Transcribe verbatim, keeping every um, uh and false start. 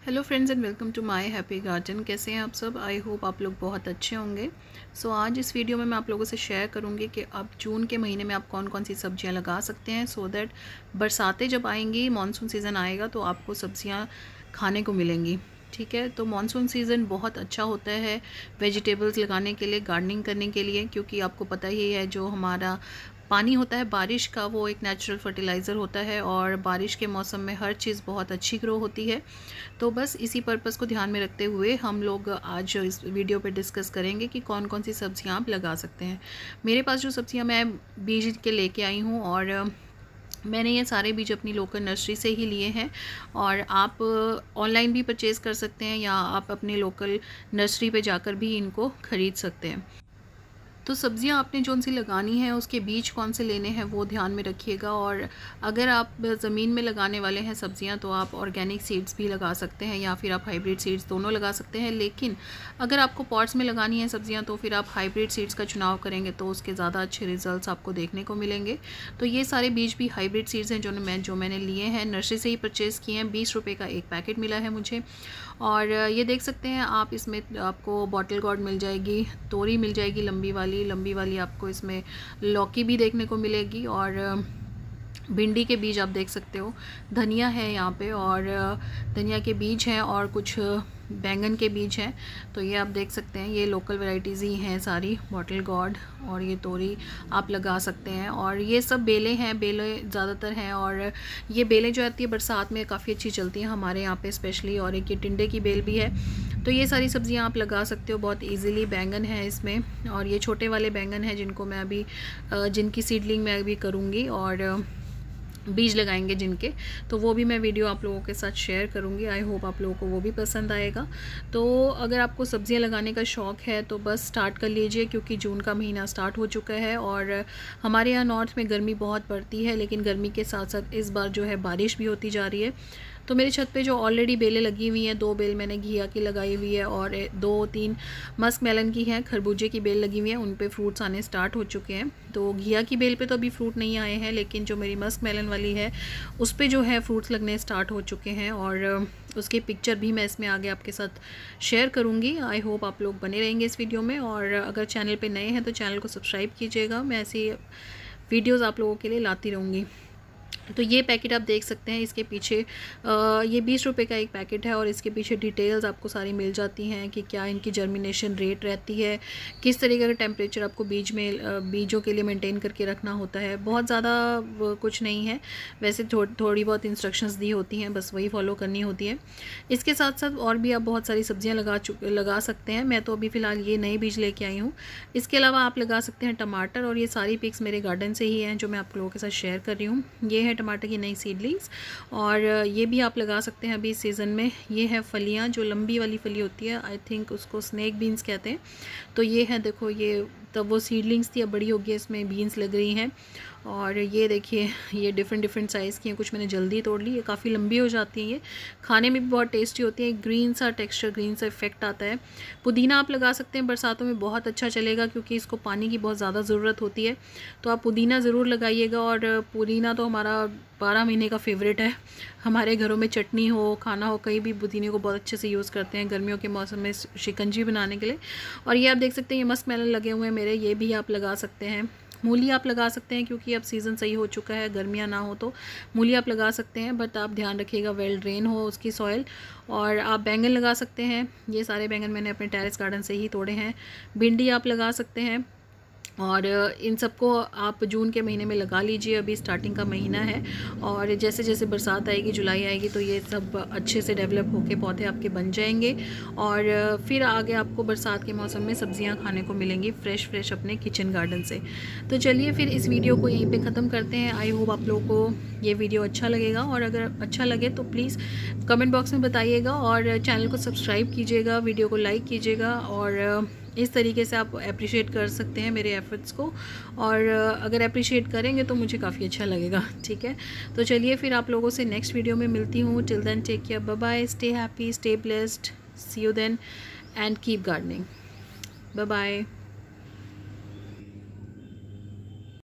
Hello friends and welcome to my happy garden. कैसे हैं आप सब? आई होप आप लोग बहुत अच्छे होंगे। सो so, आज इस वीडियो में मैं आप लोगों से शेयर करूंगी कि अब जून के महीने में आप कौन कौन सी सब्जियां लगा सकते हैं, सो so दैट बरसातें जब आएंगी, मानसून सीज़न आएगा तो आपको सब्जियां खाने को मिलेंगी। ठीक है, तो मानसून सीज़न बहुत अच्छा होता है वेजिटेबल्स लगाने के लिए, गार्डनिंग करने के लिए, क्योंकि आपको पता ही है जो हमारा पानी होता है बारिश का, वो एक नेचुरल फर्टिलाइज़र होता है और बारिश के मौसम में हर चीज़ बहुत अच्छी ग्रो होती है। तो बस इसी पर्पज़ को ध्यान में रखते हुए हम लोग आज इस वीडियो पे डिस्कस करेंगे कि कौन कौन सी सब्जियां आप लगा सकते हैं। मेरे पास जो सब्जियां मैं बीज के लेके आई हूँ, और मैंने ये सारे बीज अपनी लोकल नर्सरी से ही लिए हैं, और आप ऑनलाइन भी परचेज़ कर सकते हैं या आप अपने लोकल नर्सरी पे जाकर भी इनको ख़रीद सकते हैं। तो सब्ज़ियां आपने जौन सी लगानी है उसके बीज कौन से लेने हैं वो ध्यान में रखिएगा। और अगर आप ज़मीन में लगाने वाले हैं सब्ज़ियां तो आप ऑर्गेनिक सीड्स भी लगा सकते हैं या फिर आप हाइब्रिड सीड्स दोनों लगा सकते हैं। लेकिन अगर आपको पॉट्स में लगानी है सब्ज़ियां तो फिर आप हाइब्रिड सीड्स का चुनाव करेंगे तो उसके ज़्यादा अच्छे रिजल्ट्स आपको देखने को मिलेंगे। तो ये सारे बीज भी हाइब्रिड सीड्स हैं जो मैं जो मैंने लिए हैं, नर्सरी से ही परचेज़ किए हैं। बीस रुपये का एक पैकेट मिला है मुझे। और ये देख सकते हैं आप, इसमें आपको बॉटल गॉर्ड मिल जाएगी, तोरी मिल जाएगी लंबी वाली लंबी वाली आपको इसमें लौकी भी देखने को मिलेगी, और भिंडी के बीज आप देख सकते हो, धनिया है यहाँ पे, और धनिया के बीज हैं, और कुछ बैंगन के बीज हैं। तो ये आप देख सकते हैं, ये लोकल वैरायटीज़ ही हैं सारी, बॉटल गॉर्ड और ये तोरी आप लगा सकते हैं। और ये सब बेलें हैं, बेलें ज़्यादातर हैं, और ये बेलें जो आती है बरसात में काफ़ी अच्छी चलती हैं हमारे यहाँ पे स्पेशली। और एक ये टिंडे की बेल भी है। तो ये सारी सब्जियां आप लगा सकते हो बहुत इजीली। बैंगन है इसमें, और ये छोटे वाले बैंगन हैं जिनको मैं अभी जिनकी सीडलिंग मैं अभी करूँगी और बीज लगाएंगे जिनके, तो वो भी मैं वीडियो आप लोगों के साथ शेयर करूंगी। आई होप आप लोगों को वो भी पसंद आएगा। तो अगर आपको सब्जियां लगाने का शौक़ है तो बस स्टार्ट कर लीजिए, क्योंकि जून का महीना स्टार्ट हो चुका है और हमारे यहाँ नॉर्थ में गर्मी बहुत पड़ती है, लेकिन गर्मी के साथ साथ इस बार जो है बारिश भी होती जा रही है। तो मेरी छत पे जो ऑलरेडी बेलें लगी हुई हैं, दो बेल मैंने घिया की लगाई हुई है और दो तीन मस्क मेलन की हैं, खरबूजे की बेल लगी हुई है, उन पे फ्रूट्स आने स्टार्ट हो चुके हैं। तो घिया की बेल पे तो अभी फ्रूट नहीं आए हैं, लेकिन जो मेरी मस्क मेलन वाली है उस पे जो है फ्रूट्स लगने स्टार्ट हो चुके हैं, और उसकी पिक्चर भी मैं इसमें आगे आपके साथ शेयर करूँगी। आई होप आप लोग बने रहेंगे इस वीडियो में, और अगर चैनल पर नए हैं तो चैनल को सब्सक्राइब कीजिएगा। मैं ऐसी वीडियोज़ आप लोगों के लिए लाती रहूँगी। तो ये पैकेट आप देख सकते हैं, इसके पीछे आ, ये बीस रुपए का एक पैकेट है, और इसके पीछे डिटेल्स आपको सारी मिल जाती हैं कि क्या इनकी जर्मिनेशन रेट रहती है, किस तरीके का टेम्परेचर आपको बीज में बीजों के लिए मेंटेन करके रखना होता है। बहुत ज़्यादा कुछ नहीं है वैसे, थो, थोड़ी बहुत इंस्ट्रक्शंस दी होती हैं, बस वही फॉलो करनी होती है। इसके साथ साथ और भी आप बहुत सारी सब्जियाँ लगा चुक लगा सकते हैं। मैं तो अभी फ़िलहाल ये नए बीज लेके आई हूँ। इसके अलावा आप लगा सकते हैं टमाटर, और ये सारी पिक्स मेरे गार्डन से ही हैं जो मैं आप लोगों के साथ शेयर कर रही हूँ। ये है टमाटर की नई सीडलिंग्स, और ये भी आप लगा सकते हैं अभी सीज़न में। ये है फलियां, जो लंबी वाली फली होती है, आई थिंक उसको स्नैक बीन्स कहते हैं। तो ये है, देखो, ये तब वो सीडलिंग्स थी, अब बड़ी होगी, इसमें बीन्स लग रही हैं। और ये देखिए, ये डिफरेंट डिफरेंट साइज़ की हैं, कुछ मैंने जल्दी तोड़ ली, ये काफ़ी लंबी हो जाती हैं, ये खाने में भी बहुत टेस्टी होती है। ग्रीन सा टेक्सचर, ग्रीन सा इफेक्ट आता है। पुदीना आप लगा सकते हैं, बरसातों में बहुत अच्छा चलेगा क्योंकि इसको पानी की बहुत ज़्यादा ज़रूरत होती है। तो आप पुदीना ज़रूर लगाइएगा, और पुदीना तो हमारा बारह महीने का फेवरेट है। हमारे घरों में चटनी हो, खाना हो, कहीं भी पुदीने को बहुत अच्छे से यूज़ करते हैं गर्मियों के मौसम में शिकंजी बनाने के लिए। और ये आप देख सकते हैं, ये मस्क मेलन लगे हुए हैं मेरे, ये भी आप लगा सकते हैं। मूली आप लगा सकते हैं, क्योंकि अब सीज़न सही हो चुका है, गर्मियाँ ना हो तो मूली आप लगा सकते हैं, बट आप ध्यान रखिएगा वेल ड्रेन हो उसकी सॉइल। और आप बैंगन लगा सकते हैं, ये सारे बैंगन मैंने अपने टेरेस गार्डन से ही तोड़े हैं। भिंडी आप लगा सकते हैं, और इन सबको आप जून के महीने में लगा लीजिए, अभी स्टार्टिंग का महीना है। और जैसे जैसे बरसात आएगी, जुलाई आएगी, तो ये सब अच्छे से डेवलप होके पौधे आपके बन जाएंगे, और फिर आगे आपको बरसात के मौसम में सब्जियां खाने को मिलेंगी फ्रेश फ्रेश अपने किचन गार्डन से। तो चलिए फिर इस वीडियो को यहीं पे ख़त्म करते हैं। आई होप आप लोगों को ये वीडियो अच्छा लगेगा, और अगर अच्छा लगे तो प्लीज़ कमेंट बॉक्स में बताइएगा, और चैनल को सब्सक्राइब कीजिएगा, वीडियो को लाइक कीजिएगा, और इस तरीके से आप अप्रिशिएट कर सकते हैं मेरे एफर्ट्स को। और अगर अप्रिशिएट करेंगे तो मुझे काफ़ी अच्छा लगेगा। ठीक है, तो चलिए फिर आप लोगों से नेक्स्ट वीडियो में मिलती हूँ। Till then take care, bye bye, stay happy, stay blessed, see you then, and keep gardening. Bye bye.